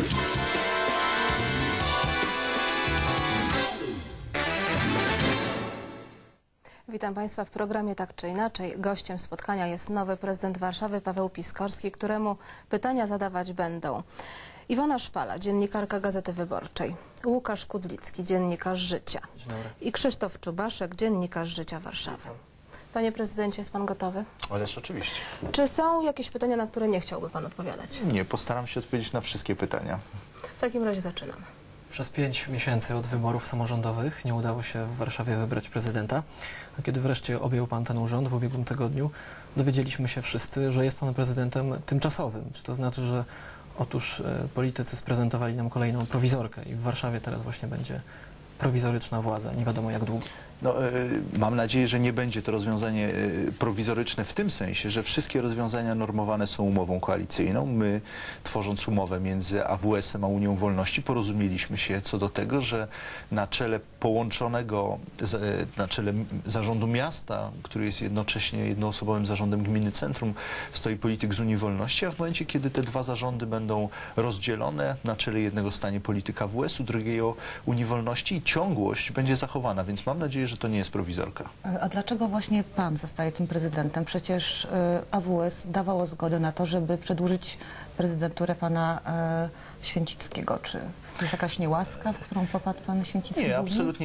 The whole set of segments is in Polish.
Witam Państwa w programie Tak czy Inaczej. Gościem spotkania jest nowy prezydent Warszawy Paweł Piskorski, któremu pytania zadawać będą Iwona Szpala, dziennikarka Gazety Wyborczej, Łukasz Kudlicki, dziennikarz Życia i Krzysztof Czubaszek, dziennikarz Życia Warszawy. Panie prezydencie, jest pan gotowy? Ależ oczywiście. Czy są jakieś pytania, na które nie chciałby pan odpowiadać? Nie, postaram się odpowiedzieć na wszystkie pytania. W takim razie zaczynamy. Przez 5 miesięcy od wyborów samorządowych nie udało się w Warszawie wybrać prezydenta, a kiedy wreszcie objął pan ten urząd w ubiegłym tygodniu, dowiedzieliśmy się wszyscy, że jest pan prezydentem tymczasowym. Czy to znaczy, że otóż politycy sprezentowali nam kolejną prowizorkę i w Warszawie teraz właśnie będzie prowizoryczna władza, nie wiadomo jak długo? No, mam nadzieję, że nie będzie to rozwiązanie prowizoryczne w tym sensie, że wszystkie rozwiązania normowane są umową koalicyjną. My, tworząc umowę między AWS-em a Unią Wolności, porozumieliśmy się co do tego, że na czele połączonego, na czele zarządu miasta, który jest jednocześnie jednoosobowym zarządem gminy Centrum, stoi polityk z Unii Wolności, a w momencie, kiedy te dwa zarządy będą rozdzielone, na czele jednego stanie polityk AWS-u, drugiego Unii Wolności i ciągłość będzie zachowana, więc mam nadzieję, że to nie jest prowizorka. A dlaczego właśnie pan zostaje tym prezydentem? Przecież AWS dawało zgodę na to, żeby przedłużyć prezydenturę pana Święcickiego. Czy jest jakaś niełaska, w którą popadł pan Święcicki? Nie, absolutnie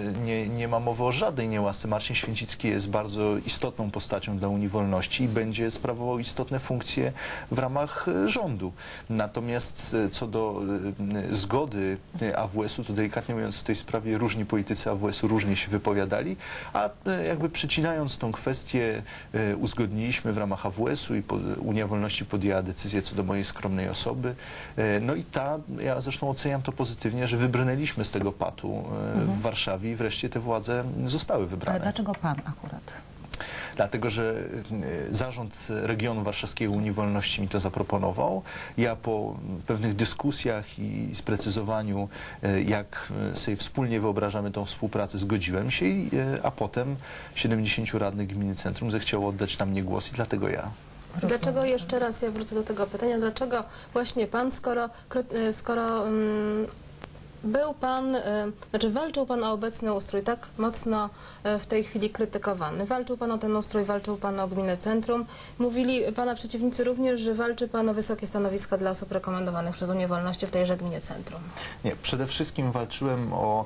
nie ma mowy o żadnej niełasce. Marcin Święcicki jest bardzo istotną postacią dla Unii Wolności i będzie sprawował istotne funkcje w ramach rządu. Natomiast co do zgody AWS-u, to delikatnie mówiąc w tej sprawie różni politycy AWS-u różnie się wypowiadali, a jakby przycinając tą kwestię uzgodniliśmy w ramach AWS-u i Unia Wolności podjęła decyzję co do mojej skromnej osoby. No i ja zresztą oceniam to pozytywnie, że wybrnęliśmy z tego patu w Warszawie i wreszcie te władze zostały wybrane. Ale dlaczego pan akurat? Dlatego, że zarząd regionu warszawskiego Unii Wolności mi to zaproponował. Ja po pewnych dyskusjach i sprecyzowaniu, jak sobie wspólnie wyobrażamy tą współpracę, zgodziłem się, a potem 70 radnych gminy Centrum zechciało oddać na mnie głos i dlatego ja. Dlaczego, jeszcze raz ja wrócę do tego pytania, dlaczego właśnie pan, skoro był pan, walczył pan o obecny ustrój, tak mocno w tej chwili krytykowany. Walczył pan o ten ustrój, walczył pan o gminę Centrum. Mówili pana przeciwnicy również, że walczy pan o wysokie stanowiska dla osób rekomendowanych przez Unię Wolności w tejże gminie Centrum. Nie, przede wszystkim walczyłem o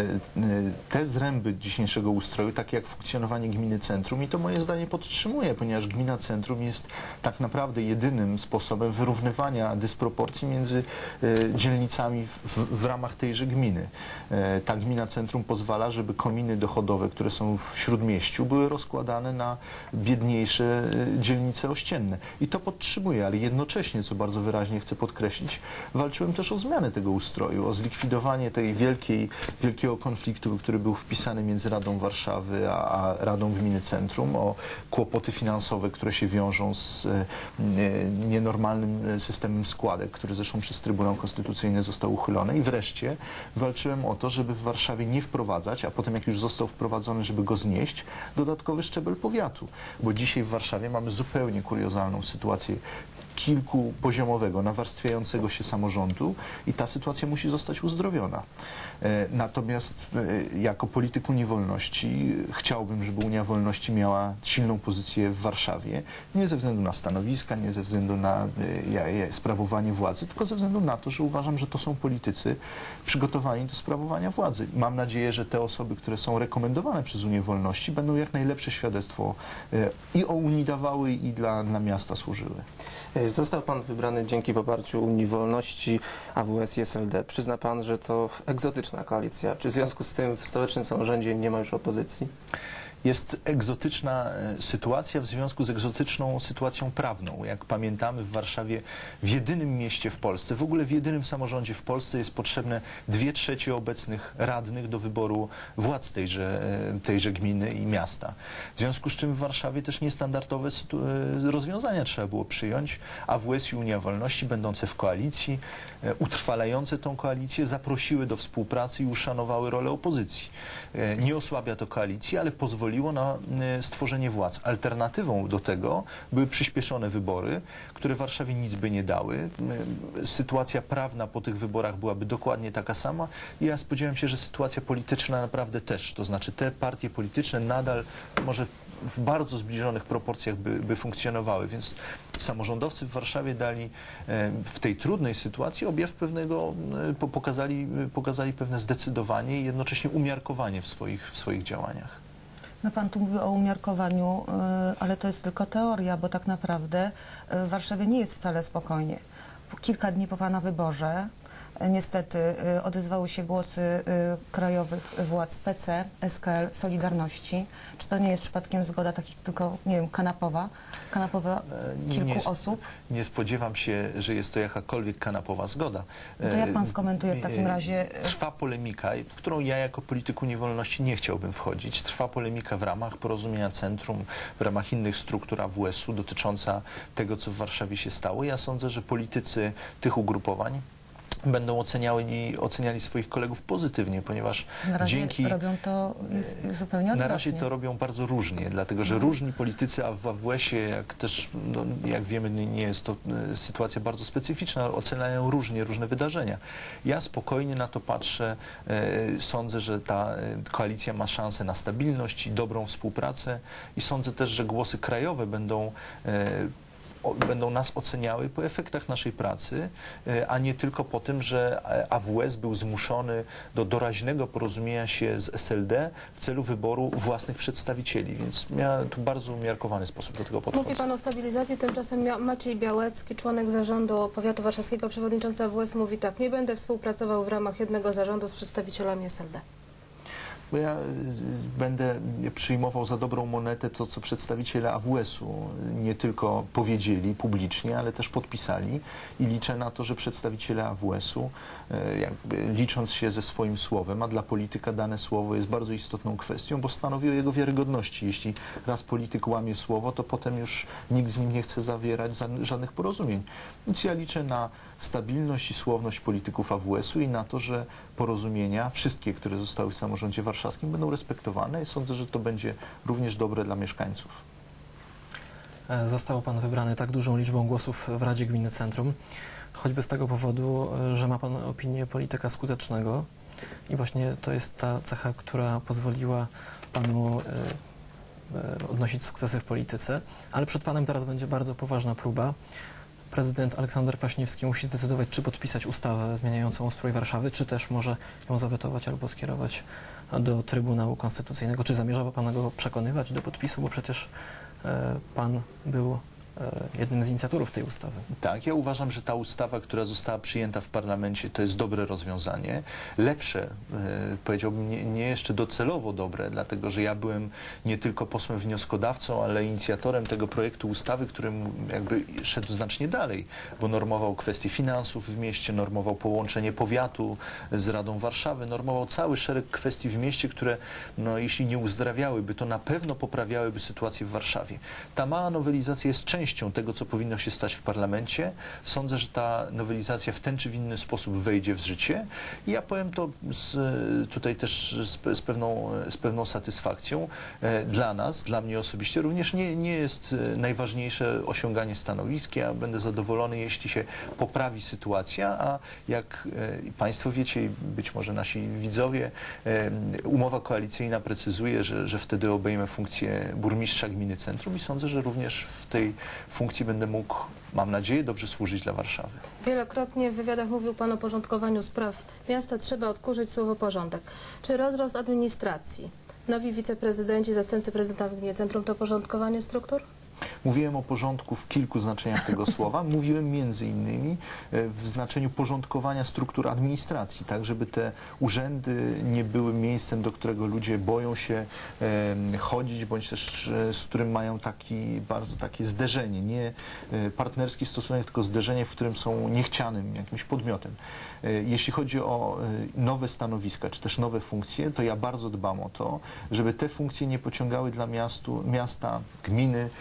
te zręby dzisiejszego ustroju, takie jak funkcjonowanie gminy Centrum i to moje zdanie podtrzymuję, ponieważ gmina Centrum jest tak naprawdę jedynym sposobem wyrównywania dysproporcji między dzielnicami w ramach tejże gminy. Ta gmina Centrum pozwala, żeby kominy dochodowe, które są w Śródmieściu, były rozkładane na biedniejsze dzielnice ościenne. I to podtrzymuję, ale jednocześnie, co bardzo wyraźnie chcę podkreślić, walczyłem też o zmianę tego ustroju, o zlikwidowanie tej wielkiego konfliktu, który był wpisany między Radą Warszawy a Radą Gminy Centrum, o kłopoty finansowe, które się wiążą z nienormalnym systemem składek, który zresztą przez Trybunał Konstytucyjny został uchylony i wreszcie walczyłem o to, żeby w Warszawie nie wprowadzać, a potem jak już został wprowadzony, żeby go znieść, dodatkowy szczebel powiatu. Bo dzisiaj w Warszawie mamy zupełnie kuriozalną sytuację kilkupoziomowego, nawarstwiającego się samorządu i ta sytuacja musi zostać uzdrowiona. Natomiast jako polityk Unii Wolności chciałbym, żeby Unia Wolności miała silną pozycję w Warszawie, nie ze względu na stanowiska, nie ze względu na sprawowanie władzy, tylko ze względu na to, że uważam, że to są politycy przygotowani do sprawowania władzy. Mam nadzieję, że te osoby, które są rekomendowane przez Unię Wolności, będą jak najlepsze świadectwo i o Unii dawały, i dla miasta służyły. Został pan wybrany dzięki poparciu Unii Wolności, AWS i SLD. Przyzna pan, że to egzotyczna koalicja. Czy w związku z tym w stołecznym samorządzie nie ma już opozycji? Jest egzotyczna sytuacja w związku z egzotyczną sytuacją prawną. Jak pamiętamy, w Warszawie, w jedynym mieście w Polsce, w ogóle w jedynym samorządzie w Polsce jest potrzebne 2/3 obecnych radnych do wyboru władz tejże gminy i miasta. W związku z czym w Warszawie też niestandardowe rozwiązania trzeba było przyjąć. AWS i Unia Wolności, będące w koalicji, utrwalające tą koalicję, zaprosiły do współpracy i uszanowały rolę opozycji. Nie osłabia to koalicji, ale pozwoliło pozwoliło na stworzenie władz. Alternatywą do tego były przyspieszone wybory, które Warszawie nic by nie dały. Sytuacja prawna po tych wyborach byłaby dokładnie taka sama i ja spodziewam się, że sytuacja polityczna naprawdę też, to znaczy te partie polityczne nadal może w bardzo zbliżonych proporcjach by funkcjonowały, więc samorządowcy w Warszawie dali w tej trudnej sytuacji objaw pewnego, pokazali pewne zdecydowanie i jednocześnie umiarkowanie w swoich działaniach. No pan tu mówi o umiarkowaniu, ale to jest tylko teoria, bo tak naprawdę w Warszawie nie jest wcale spokojnie. Kilka dni po pana wyborze niestety odezwały się głosy krajowych władz PC, SKL, Solidarności. Czy to nie jest przypadkiem zgoda takich tylko, nie wiem, kanapowa kilku osób? Nie spodziewam się, że jest to jakakolwiek kanapowa zgoda. To jak pan skomentuje w takim razie? Trwa polemika, w którą ja jako polityk Unii Wolności nie chciałbym wchodzić. Trwa polemika w ramach Porozumienia Centrum, w ramach innych struktur AWS-u dotycząca tego, co w Warszawie się stało. Ja sądzę, że politycy tych ugrupowań będą oceniali swoich kolegów pozytywnie, ponieważ na razie robią to zupełnie odwrotnie. Na razie to robią bardzo różnie, dlatego że różni politycy, a w AWS-ie, jak też, jak wiemy, nie jest to sytuacja bardzo specyficzna, ale oceniają różne wydarzenia. Ja spokojnie na to patrzę, sądzę, że ta koalicja ma szansę na stabilność i dobrą współpracę i sądzę też, że głosy krajowe będą nas oceniały po efektach naszej pracy, a nie tylko po tym, że AWS był zmuszony do doraźnego porozumienia się z SLD w celu wyboru własnych przedstawicieli, więc miałem tu bardzo umiarkowany sposób do tego podchodzenia. Mówi pan o stabilizacji, tymczasem Maciej Białecki, członek zarządu powiatu warszawskiego, przewodniczący AWS, mówi tak: nie będę współpracował w ramach jednego zarządu z przedstawicielami SLD. Bo ja będę przyjmował za dobrą monetę to, co przedstawiciele AWS-u nie tylko powiedzieli publicznie, ale też podpisali i liczę na to, że przedstawiciele AWS-u, licząc się ze swoim słowem, a dla polityka dane słowo jest bardzo istotną kwestią, bo stanowi o jego wiarygodności. Jeśli raz polityk łamie słowo, to potem już nikt z nim nie chce zawierać żadnych porozumień. Więc ja liczę na stabilność i słowność polityków AWS-u i na to, że porozumienia, wszystkie, które zostały w samorządzie warszawskim, będą respektowane i sądzę, że to będzie również dobre dla mieszkańców. Został pan wybrany tak dużą liczbą głosów w Radzie Gminy Centrum, choćby z tego powodu, że ma pan opinię polityka skutecznego i właśnie to jest ta cecha, która pozwoliła panu odnosić sukcesy w polityce, ale przed panem teraz będzie bardzo poważna próba. Prezydent Aleksander Kwaśniewski musi zdecydować, czy podpisać ustawę zmieniającą ustrój Warszawy, czy też może ją zawetować albo skierować do Trybunału Konstytucyjnego. Czy zamierza pan go przekonywać do podpisu, bo przecież pan był jednym z inicjatorów tej ustawy. Tak, ja uważam, że ta ustawa, która została przyjęta w parlamencie, to jest dobre rozwiązanie. Lepsze, powiedziałbym, nie jeszcze docelowo dobre, dlatego że ja byłem nie tylko posłem wnioskodawcą, ale inicjatorem tego projektu ustawy, który jakby szedł znacznie dalej, bo normował kwestie finansów w mieście, normował połączenie powiatu z Radą Warszawy, normował cały szereg kwestii w mieście, które, no, jeśli nie uzdrawiałyby, to na pewno poprawiałyby sytuację w Warszawie. Ta mała nowelizacja jest częścią tego, co powinno się stać w parlamencie. Sądzę, że ta nowelizacja w ten czy w inny sposób wejdzie w życie i ja powiem to tutaj też z pewną satysfakcją. Dla nas, dla mnie osobiście również nie jest najważniejsze osiąganie stanowisk. Ja będę zadowolony, jeśli się poprawi sytuacja, a jak Państwo wiecie i być może nasi widzowie, umowa koalicyjna precyzuje, że wtedy obejmę funkcję burmistrza gminy Centrum i sądzę, że również w tej funkcji będę mógł, mam nadzieję, dobrze służyć dla Warszawy. Wielokrotnie w wywiadach mówił Pan o porządkowaniu spraw miasta. Trzeba odkurzyć słowo porządek. Czy rozrost administracji, nowi wiceprezydenci, zastępcy prezydenta w gminie Centrum to porządkowanie struktur? Mówiłem o porządku w kilku znaczeniach tego słowa. Mówiłem między innymi w znaczeniu porządkowania struktur administracji, tak żeby te urzędy nie były miejscem, do którego ludzie boją się chodzić, bądź też z którym mają bardzo takie zderzenie, nie partnerski stosunek, tylko zderzenie, w którym są niechcianym jakimś podmiotem. Jeśli chodzi o nowe stanowiska, czy też nowe funkcje, to ja bardzo dbam o to, żeby te funkcje nie pociągały dla miasta, gminy zwiększonego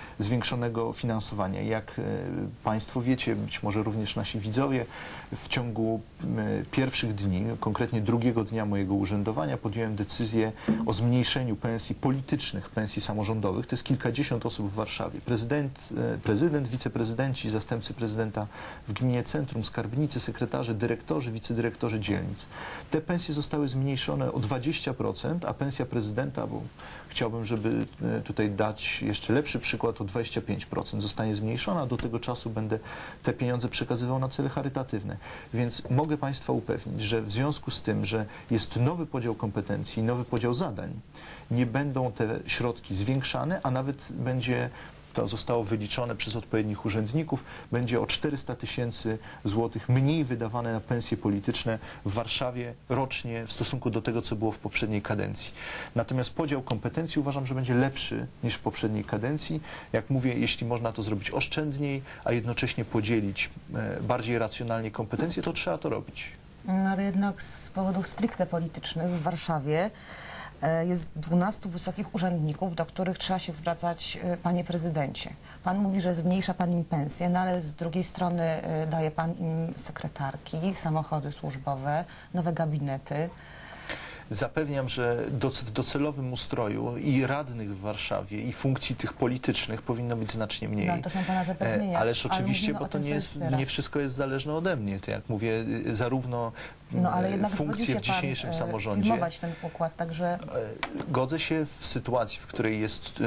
zwiększonego finansowania. Jak Państwo wiecie, być może również nasi widzowie, w ciągu pierwszych dni, konkretnie drugiego dnia mojego urzędowania, podjąłem decyzję o zmniejszeniu pensji politycznych, pensji samorządowych. To jest kilkadziesiąt osób w Warszawie. Prezydent, wiceprezydenci, zastępcy prezydenta w gminie centrum, skarbnicy, sekretarze, dyrektorzy, wicedyrektorzy dzielnic. Te pensje zostały zmniejszone o 20%, a pensja prezydenta, bo chciałbym, żeby tutaj dać jeszcze lepszy przykład, o 25% zostanie zmniejszona. Do tego czasu będę te pieniądze przekazywał na cele charytatywne. Więc mogę Państwa upewnić, że w związku z tym, że jest nowy podział kompetencji, nowy podział zadań, nie będą te środki zwiększane, a nawet będzie, to zostało wyliczone przez odpowiednich urzędników, będzie o 400 000 złotych mniej wydawane na pensje polityczne w Warszawie rocznie w stosunku do tego, co było w poprzedniej kadencji. Natomiast podział kompetencji uważam, że będzie lepszy niż w poprzedniej kadencji. Jak mówię, jeśli można to zrobić oszczędniej, a jednocześnie podzielić bardziej racjonalnie kompetencje, to trzeba to robić. No, ale jednak z powodów stricte politycznych w Warszawie jest 12 wysokich urzędników, do których trzeba się zwracać, panie prezydencie. Pan mówi, że zmniejsza pan im pensję, no ale z drugiej strony daje pan im sekretarki, samochody służbowe, nowe gabinety. Zapewniam, że w docelowym ustroju i radnych w Warszawie, i funkcji tych politycznych powinno być znacznie mniej. No, to są pana zapewnienia. Ależ oczywiście, ale bo to tym, nie jest, nie wszystko jest zależne ode mnie. To jak mówię, zarówno no, ale jednak funkcje w dzisiejszym samorządzie. Filmować ten układ, także... Godzę się w sytuacji, w której jest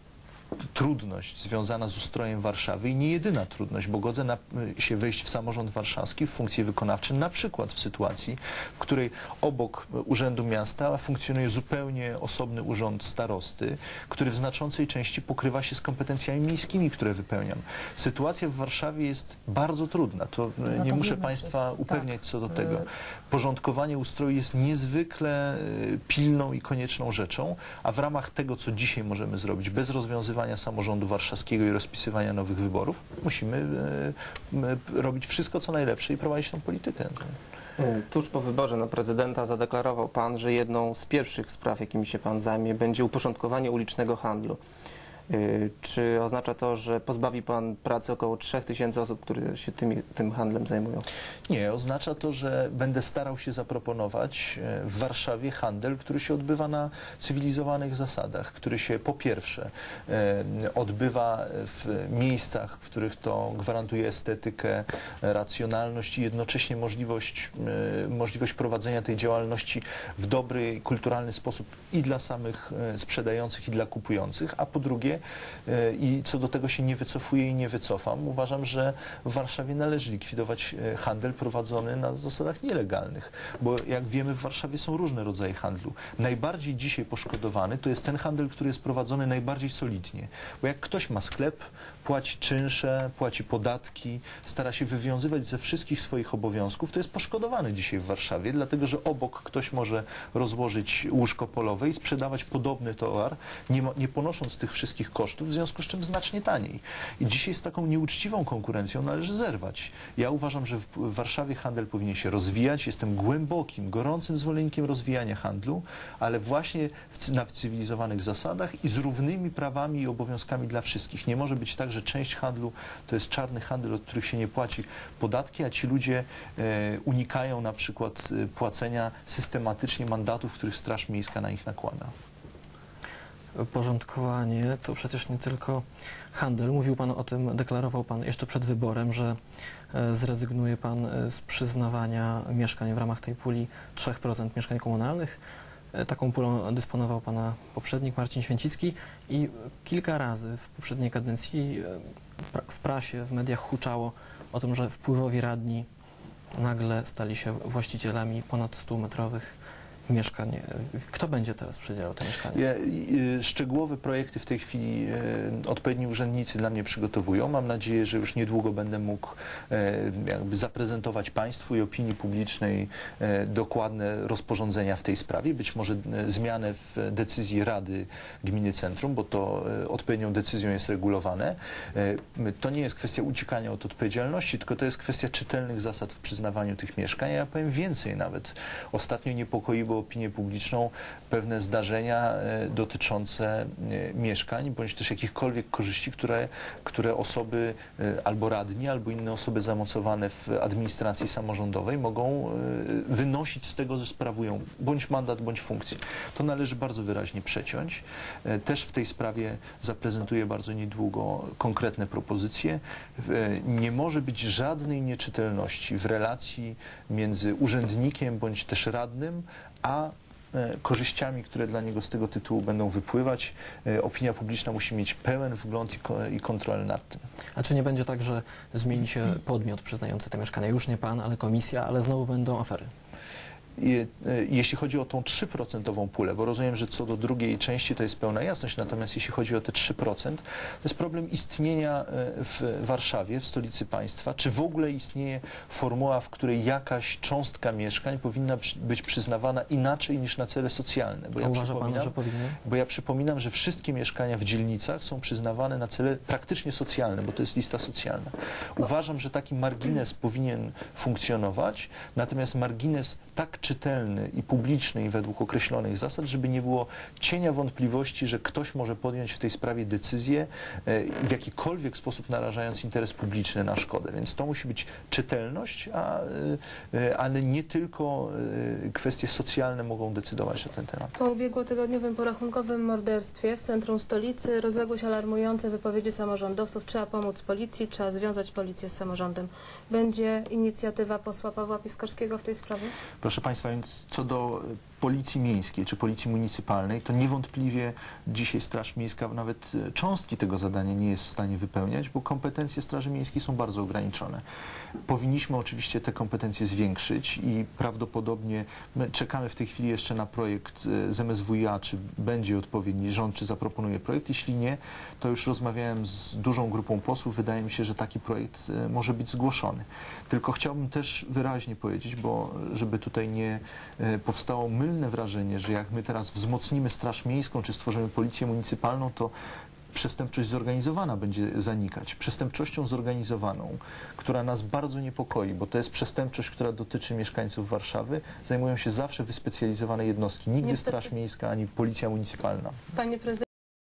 trudność związana z ustrojem Warszawy i nie jedyna trudność, bo godzę się wejść w samorząd warszawski, w funkcje wykonawcze, na przykład w sytuacji, w której obok Urzędu Miasta funkcjonuje zupełnie osobny urząd starosty, który w znaczącej części pokrywa się z kompetencjami miejskimi, które wypełniam. Sytuacja w Warszawie jest bardzo trudna. To no nie to muszę wiemy Państwa wszyscy, upewniać tak. co do tego. Porządkowanie ustroju jest niezwykle pilną i konieczną rzeczą, a w ramach tego, co dzisiaj możemy zrobić, bez rozwiązywania samorządu warszawskiego i rozpisywania nowych wyborów, musimy robić wszystko, co najlepsze i prowadzić tą politykę. Tuż po wyborze na prezydenta zadeklarował pan, że jedną z pierwszych spraw, jakimi się pan zajmie, będzie uporządkowanie ulicznego handlu. Czy oznacza to, że pozbawi pan pracy około 3000 osób, które się tym handlem zajmują? Nie, oznacza to, że będę starał się zaproponować w Warszawie handel, który się odbywa na cywilizowanych zasadach, który się po pierwsze odbywa w miejscach, w których to gwarantuje estetykę, racjonalność i jednocześnie możliwość prowadzenia tej działalności w dobry, kulturalny sposób i dla samych sprzedających, i dla kupujących, a po drugie, i co do tego się nie wycofuję i nie wycofam, uważam, że w Warszawie należy likwidować handel prowadzony na zasadach nielegalnych, bo jak wiemy, w Warszawie są różne rodzaje handlu. Najbardziej dzisiaj poszkodowany to jest ten handel, który jest prowadzony najbardziej solidnie, bo jak ktoś ma sklep, płaci czynsze, płaci podatki, stara się wywiązywać ze wszystkich swoich obowiązków, to jest poszkodowany dzisiaj w Warszawie, dlatego że obok ktoś może rozłożyć łóżko polowe i sprzedawać podobny towar, nie ponosząc tych wszystkich kosztów, w związku z czym znacznie taniej. I dzisiaj z taką nieuczciwą konkurencją należy zerwać. Ja uważam, że w Warszawie handel powinien się rozwijać. Jestem głębokim, gorącym zwolennikiem rozwijania handlu, ale właśnie na cywilizowanych zasadach i z równymi prawami i obowiązkami dla wszystkich. Nie może być tak, że część handlu to jest czarny handel, od których się nie płaci podatki, a ci ludzie unikają na przykład płacenia systematycznie mandatów, których Straż Miejska na nich nakłada. Porządkowanie to przecież nie tylko handel. Mówił pan o tym, deklarował pan jeszcze przed wyborem, że zrezygnuje pan z przyznawania mieszkań w ramach tej puli 3% mieszkań komunalnych. Taką pulą dysponował pana poprzednik Marcin Święcicki i kilka razy w poprzedniej kadencji w prasie, w mediach huczało o tym, że wpływowi radni nagle stali się właścicielami ponad 100-metrowych mieszkań. Kto będzie teraz przydzielał te mieszkania? Szczegółowe projekty w tej chwili odpowiedni urzędnicy dla mnie przygotowują. Mam nadzieję, że już niedługo będę mógł jakby zaprezentować Państwu i opinii publicznej dokładne rozporządzenia w tej sprawie. Być może zmianę w decyzji Rady Gminy Centrum, bo to odpowiednią decyzją jest regulowane. To nie jest kwestia uciekania od odpowiedzialności, tylko to jest kwestia czytelnych zasad w przyznawaniu tych mieszkań. Ja powiem więcej nawet. Ostatnio niepokoiło intrygowały opinię publiczną pewne zdarzenia dotyczące mieszkań, bądź też jakichkolwiek korzyści, które osoby albo radni, albo inne osoby zamocowane w administracji samorządowej mogą wynosić z tego, że sprawują bądź mandat, bądź funkcję. To należy bardzo wyraźnie przeciąć. Też w tej sprawie zaprezentuję bardzo niedługo konkretne propozycje. Nie może być żadnej nieczytelności w relacji między urzędnikiem bądź też radnym, a korzyściami, które dla niego z tego tytułu będą wypływać. Opinia publiczna musi mieć pełen wgląd i kontrolę nad tym. A czy nie będzie tak, że zmieni się podmiot przyznający te mieszkania? Już nie pan, ale komisja, ale znowu będą afery. Jeśli chodzi o tą 3% pulę, bo rozumiem, że co do drugiej części to jest pełna jasność, natomiast jeśli chodzi o te 3%, to jest problem istnienia w Warszawie, w stolicy państwa, czy w ogóle istnieje formuła, w której jakaś cząstka mieszkań powinna być przyznawana inaczej niż na cele socjalne. Bo A uważa pan, że powinny? Bo ja przypominam, że wszystkie mieszkania w dzielnicach są przyznawane na cele praktycznie socjalne, bo to jest lista socjalna. Uważam, że taki margines powinien funkcjonować, natomiast margines tak czytelny i publiczny i według określonych zasad, żeby nie było cienia wątpliwości, że ktoś może podjąć w tej sprawie decyzję w jakikolwiek sposób narażając interes publiczny na szkodę. Więc to musi być czytelność, ale nie tylko kwestie socjalne mogą decydować na ten temat. Po ubiegłotygodniowym porachunkowym morderstwie w centrum stolicy rozległy się alarmujące wypowiedzi samorządowców. Trzeba pomóc policji, trzeba związać policję z samorządem. Będzie inicjatywa posła Pawła Piskorskiego w tej sprawie? Proszę Państwa, więc co do Policji Miejskiej czy Policji Municypalnej, to niewątpliwie dzisiaj Straż Miejska nawet cząstki tego zadania nie jest w stanie wypełniać, bo kompetencje Straży Miejskiej są bardzo ograniczone. Powinniśmy oczywiście te kompetencje zwiększyć i prawdopodobnie my czekamy w tej chwili jeszcze na projekt z MSWiA, czy będzie odpowiedni rząd, czy zaproponuje projekt. Jeśli nie, to już rozmawiałem z dużą grupą posłów. Wydaje mi się, że taki projekt może być zgłoszony. Tylko chciałbym też wyraźnie powiedzieć, bo żeby tutaj nie powstało mylne wrażenie, że jak my teraz wzmocnimy Straż Miejską, czy stworzymy Policję Municypalną, to przestępczość zorganizowana będzie zanikać. Przestępczością zorganizowaną, która nas bardzo niepokoi, bo to jest przestępczość, która dotyczy mieszkańców Warszawy, zajmują się zawsze wyspecjalizowane jednostki. Nigdy Niestety. Straż Miejska ani Policja Municypalna. Panie prezydencie,